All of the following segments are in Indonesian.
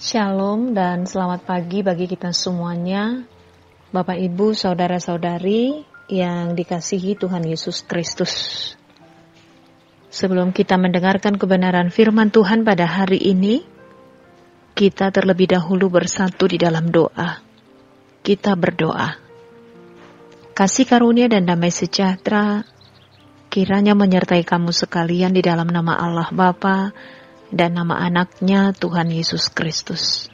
Shalom dan selamat pagi bagi kita semuanya, Bapak Ibu, Saudara-saudari yang dikasihi Tuhan Yesus Kristus. Sebelum kita mendengarkan kebenaran firman Tuhan pada hari ini, kita terlebih dahulu bersatu di dalam doa. Kita berdoa. Kasih karunia dan damai sejahtera kiranya menyertai kamu sekalian di dalam nama Allah Bapa dan nama anaknya Tuhan Yesus Kristus.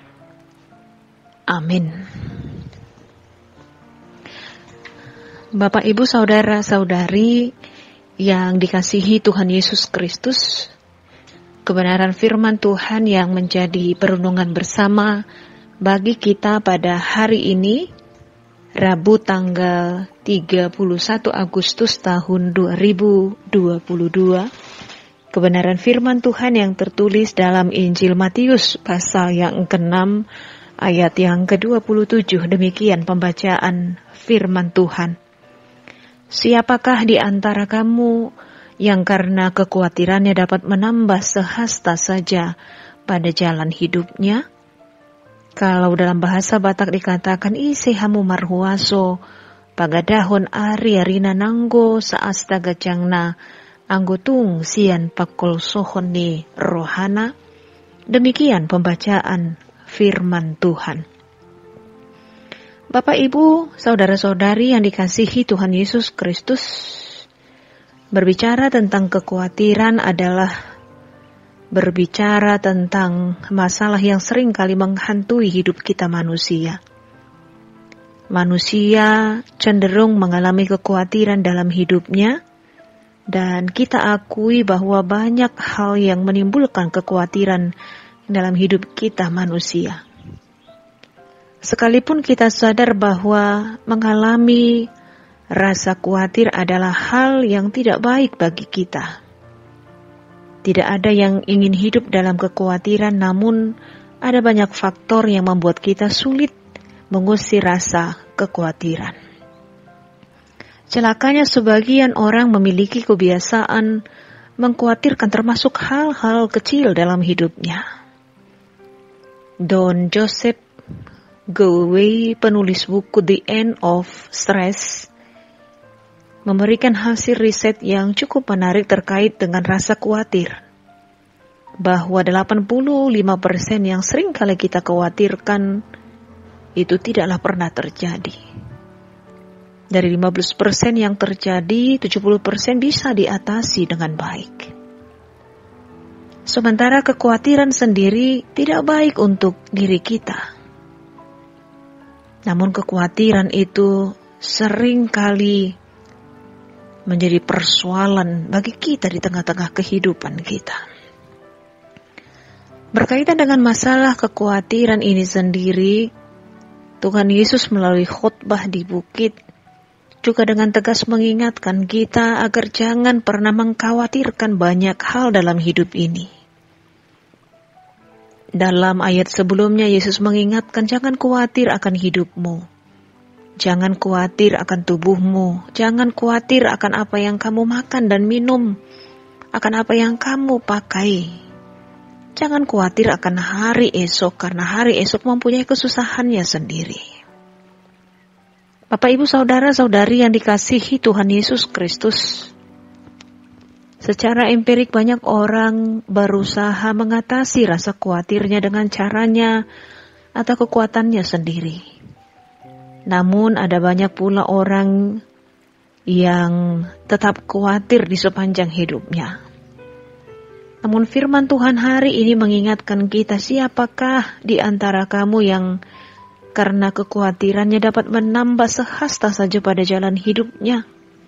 Amin. Bapak, Ibu, Saudara-saudari yang dikasihi Tuhan Yesus Kristus, kebenaran firman Tuhan yang menjadi perundungan bersama bagi kita pada hari ini, Rabu tanggal 31 Agustus tahun 2022, kebenaran firman Tuhan yang tertulis dalam Injil Matius pasal yang ke-6 ayat yang ke-27. Demikian pembacaan firman Tuhan. Siapakah di antara kamu yang karena kekhawatirannya dapat menambah sehasta saja pada jalan hidupnya? Kalau dalam bahasa Batak dikatakan isehamu marhuaso, pagadahon ari arina nanggo saastaga jangna, anggotung sian pakol sohoni rohana. Demikian pembacaan firman Tuhan. Bapak, Ibu, Saudara-saudari yang dikasihi Tuhan Yesus Kristus, berbicara tentang kekhawatiran adalah berbicara tentang masalah yang sering kali menghantui hidup kita manusia. Manusia cenderung mengalami kekhawatiran dalam hidupnya, dan kita akui bahwa banyak hal yang menimbulkan kekhawatiran dalam hidup kita manusia. Sekalipun kita sadar bahwa mengalami rasa khawatir adalah hal yang tidak baik bagi kita. Tidak ada yang ingin hidup dalam kekhawatiran, namun ada banyak faktor yang membuat kita sulit mengusir rasa kekhawatiran. Celakanya sebagian orang memiliki kebiasaan mengkhawatirkan termasuk hal-hal kecil dalam hidupnya. Don Joseph Goway, penulis buku The End of Stress, memberikan hasil riset yang cukup menarik terkait dengan rasa khawatir. Bahwa 85% yang sering kali kita khawatirkan itu tidaklah pernah terjadi. Dari 15% yang terjadi, 70% bisa diatasi dengan baik. Sementara kekhawatiran sendiri tidak baik untuk diri kita. Namun kekhawatiran itu sering kali menjadi persoalan bagi kita di tengah-tengah kehidupan kita. Berkaitan dengan masalah kekhawatiran ini sendiri, Tuhan Yesus melalui khotbah di bukit juga dengan tegas mengingatkan kita agar jangan pernah mengkhawatirkan banyak hal dalam hidup ini. Dalam ayat sebelumnya, Yesus mengingatkan jangan khawatir akan hidupmu. Jangan khawatir akan tubuhmu. Jangan khawatir akan apa yang kamu makan dan minum. Akan apa yang kamu pakai. Jangan khawatir akan hari esok, karena hari esok mempunyai kesusahannya sendiri. Bapak, Ibu, Saudara-saudari yang dikasihi Tuhan Yesus Kristus, secara empirik banyak orang berusaha mengatasi rasa khawatirnya dengan caranya atau kekuatannya sendiri. Namun ada banyak pula orang yang tetap khawatir di sepanjang hidupnya. Namun firman Tuhan hari ini mengingatkan kita, siapakah di antara kamu yang karena kekhawatirannya dapat menambah sehasta saja pada jalan hidupnya.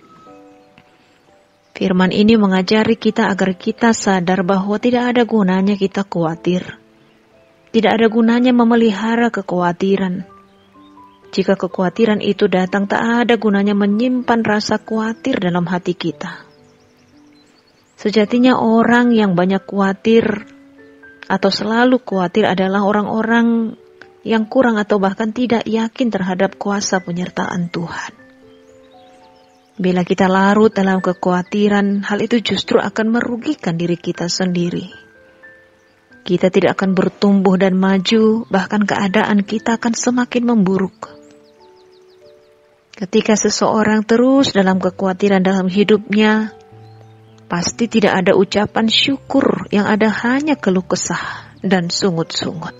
Firman ini mengajari kita agar kita sadar bahwa tidak ada gunanya kita khawatir. Tidak ada gunanya memelihara kekhawatiran. Jika kekhawatiran itu datang, tak ada gunanya menyimpan rasa khawatir dalam hati kita. Sejatinya orang yang banyak khawatir atau selalu khawatir adalah orang-orang yang kurang atau bahkan tidak yakin terhadap kuasa penyertaan Tuhan. Bila kita larut dalam kekhawatiran, hal itu justru akan merugikan diri kita sendiri. kita tidak akan bertumbuh dan maju, bahkan keadaan kita akan semakin memburuk. Ketika seseorang terus dalam kekhawatiran dalam hidupnya, pasti tidak ada ucapan syukur, yang ada hanya keluh kesah dan sungut-sungut.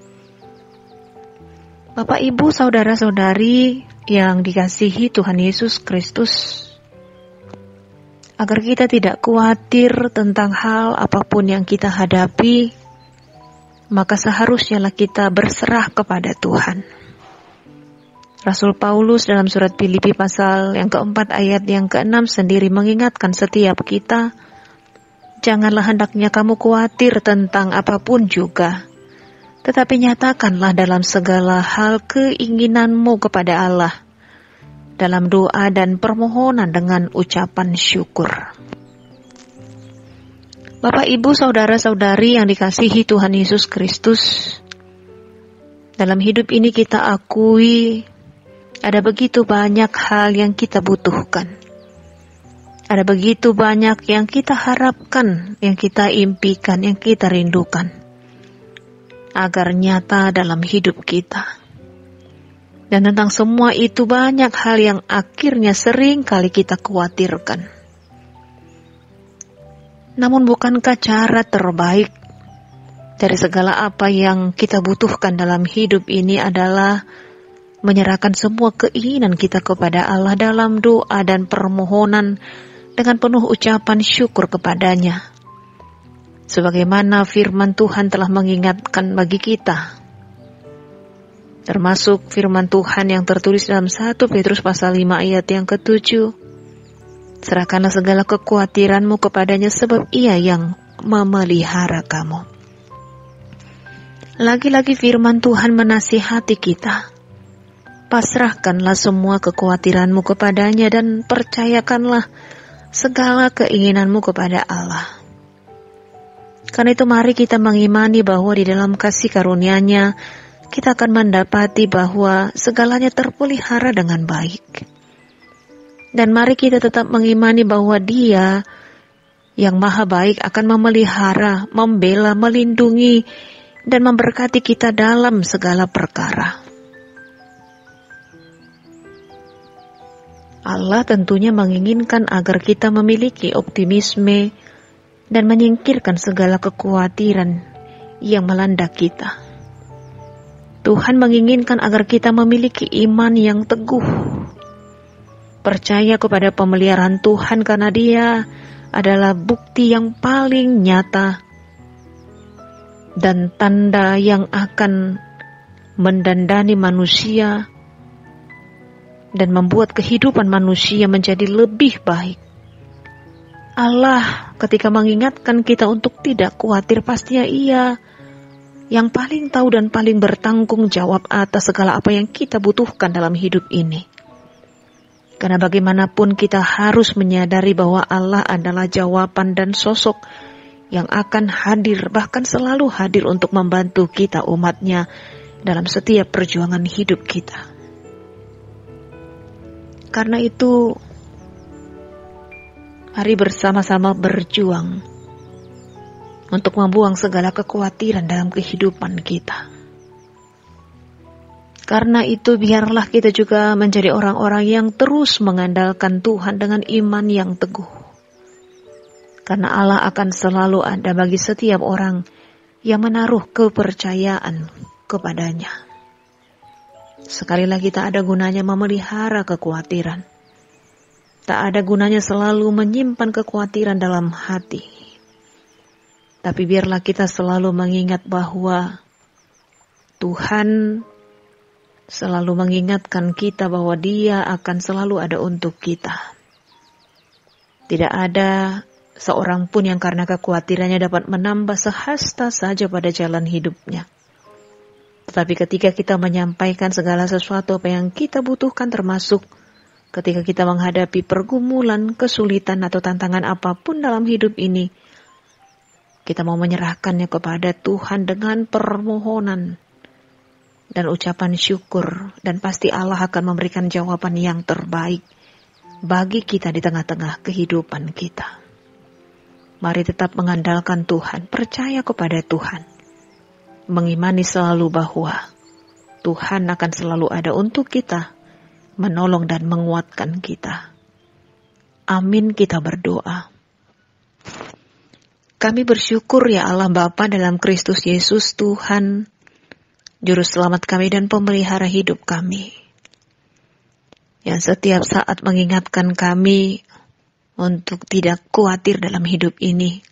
Bapak, Ibu, saudara-saudari yang dikasihi Tuhan Yesus Kristus, agar kita tidak khawatir tentang hal apapun yang kita hadapi, maka seharusnya kita berserah kepada Tuhan. Rasul Paulus dalam surat Filipi pasal yang keempat ayat yang keenam sendiri mengingatkan setiap kita, janganlah hendaknya kamu khawatir tentang apapun juga, tetapi nyatakanlah dalam segala hal keinginanmu kepada Allah, dalam doa dan permohonan dengan ucapan syukur. Bapak, Ibu, saudara-saudari yang dikasihi Tuhan Yesus Kristus, dalam hidup ini kita akui ada begitu banyak hal yang kita butuhkan. Ada begitu banyak yang kita harapkan, yang kita impikan, yang kita rindukan, agar nyata dalam hidup kita. Dan tentang semua itu banyak hal yang akhirnya sering kali kita khawatirkan. Namun bukankah cara terbaik dari segala apa yang kita butuhkan dalam hidup ini adalah menyerahkan semua keinginan kita kepada Allah dalam doa dan permohonan dengan penuh ucapan syukur kepadanya. Sebagaimana firman Tuhan telah mengingatkan bagi kita. Termasuk firman Tuhan yang tertulis dalam 1 Petrus pasal 5 ayat yang ke-7. Serahkanlah segala kekhawatiranmu kepadanya sebab Ia yang memelihara kamu. Lagi-lagi firman Tuhan menasihati kita. Pasrahkanlah semua kekhawatiranmu kepadanya dan percayakanlah segala keinginanmu kepada Allah. Karena itu mari kita mengimani bahwa di dalam kasih karunia-Nya kita akan mendapati bahwa segalanya terpelihara dengan baik. Dan mari kita tetap mengimani bahwa Dia yang maha baik akan memelihara, membela, melindungi, dan memberkati kita dalam segala perkara. Allah tentunya menginginkan agar kita memiliki optimisme dan menyingkirkan segala kekhawatiran yang melanda kita. Tuhan menginginkan agar kita memiliki iman yang teguh, percaya kepada pemeliharaan Tuhan karena Dia adalah bukti yang paling nyata dan tanda yang akan mendandani manusia dan membuat kehidupan manusia menjadi lebih baik. Allah ketika mengingatkan kita untuk tidak khawatir, pastinya Ia yang paling tahu dan paling bertanggung jawab atas segala apa yang kita butuhkan dalam hidup ini. Karena bagaimanapun kita harus menyadari bahwa Allah adalah jawaban dan sosok yang akan hadir, bahkan selalu hadir untuk membantu kita umat-Nya dalam setiap perjuangan hidup kita. Karena itu, mari bersama-sama berjuang untuk membuang segala kekhawatiran dalam kehidupan kita. Karena itu, biarlah kita juga menjadi orang-orang yang terus mengandalkan Tuhan dengan iman yang teguh. Karena Allah akan selalu ada bagi setiap orang yang menaruh kepercayaan kepadanya. Sekali lagi, tak ada gunanya memelihara kekhawatiran. Tak ada gunanya selalu menyimpan kekhawatiran dalam hati. Tapi biarlah kita selalu mengingat bahwa Tuhan selalu mengingatkan kita bahwa Dia akan selalu ada untuk kita. Tidak ada seorang pun yang karena kekhawatirannya dapat menambah sehasta saja pada jalan hidupnya. Tetapi ketika kita menyampaikan segala sesuatu apa yang kita butuhkan, termasuk ketika kita menghadapi pergumulan, kesulitan atau tantangan apapun dalam hidup ini, kita mau menyerahkannya kepada Tuhan dengan permohonan dan ucapan syukur, dan pasti Allah akan memberikan jawaban yang terbaik bagi kita di tengah-tengah kehidupan kita. Mari tetap mengandalkan Tuhan, percaya kepada Tuhan. Mengimani selalu bahwa Tuhan akan selalu ada untuk kita, menolong dan menguatkan kita. Amin, kita berdoa. Kami bersyukur ya Allah Bapa dalam Kristus Yesus Tuhan, Juru Selamat kami dan pemelihara hidup kami, yang setiap saat mengingatkan kami untuk tidak khawatir dalam hidup ini,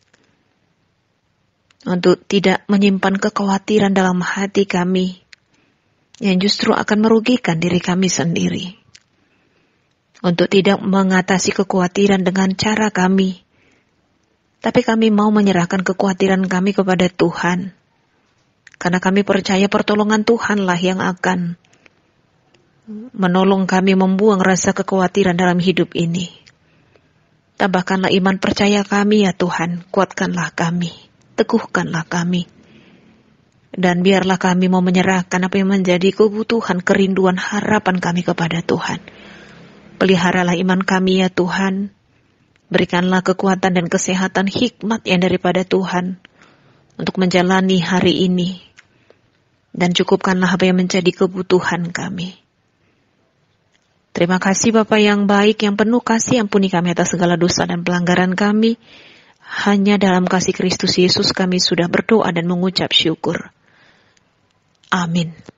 untuk tidak menyimpan kekhawatiran dalam hati kami, yang justru akan merugikan diri kami sendiri, untuk tidak mengatasi kekhawatiran dengan cara kami, tapi kami mau menyerahkan kekhawatiran kami kepada Tuhan, karena kami percaya pertolongan Tuhanlah yang akan menolong kami membuang rasa kekhawatiran dalam hidup ini. Tambahkanlah iman percaya kami ya Tuhan, kuatkanlah kami, teguhkanlah kami. Dan biarlah kami mau menyerahkan apa yang menjadi kebutuhan, kerinduan, harapan kami kepada Tuhan. Peliharalah iman kami ya Tuhan, berikanlah kekuatan dan kesehatan, hikmat yang daripada Tuhan untuk menjalani hari ini. Dan cukupkanlah apa yang menjadi kebutuhan kami. Terima kasih Bapa yang baik, yang penuh kasih, ampuni kami atas segala dosa dan pelanggaran kami. Hanya dalam kasih Kristus Yesus kami sudah berdoa dan mengucap syukur. Amin.